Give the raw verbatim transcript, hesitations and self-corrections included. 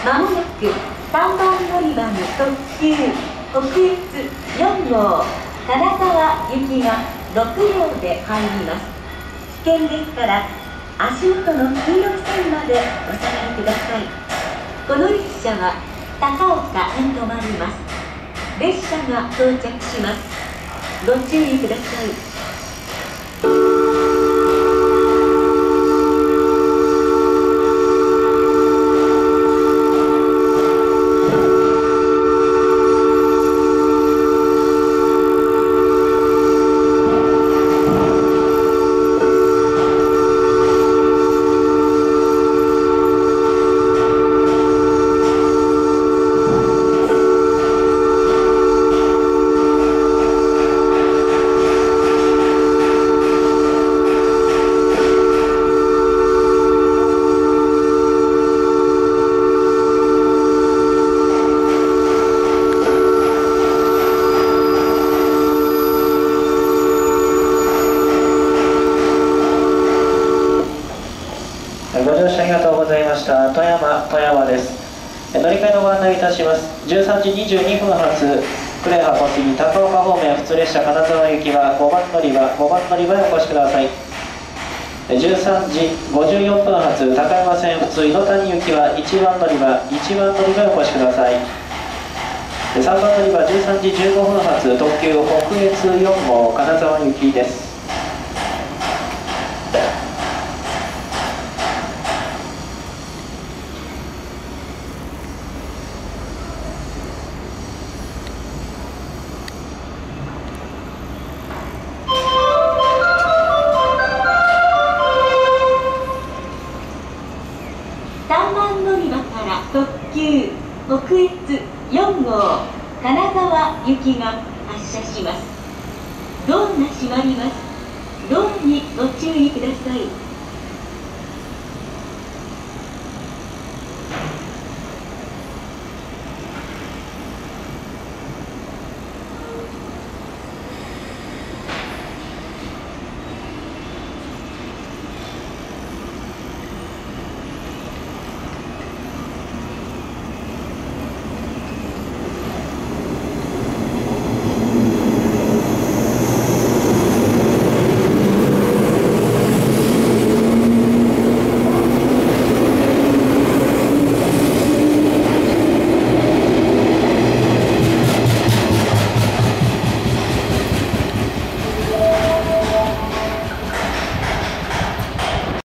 まもなくさんばん乗り場の特急北越よんごう金沢行きがろくりょうで入ります。危険ですから足元の黄色い線までお下がりください。この列車は高岡に止まります。列車が到着します。ご注意ください。 ご乗車ありがとうございました。富山、富山です。乗り換えのご案内いたします。じゅうさんじにじゅうにふん発、呉羽小杉高岡方面普通列車金沢行きはごばん乗り場、ごばん乗り場へお越しください。じゅうさんじごじゅうよんぷん発、高山線普通井の谷行きはいちばん乗り場、いちばん乗り場へお越しください。さんばん乗り場じゅうさんじじゅうごふん発、特急北越よんごう金沢行きです。 さんばん乗り場から特急北越よんごう金沢行きが発車します。ドアが閉まります。ドアにご注意ください。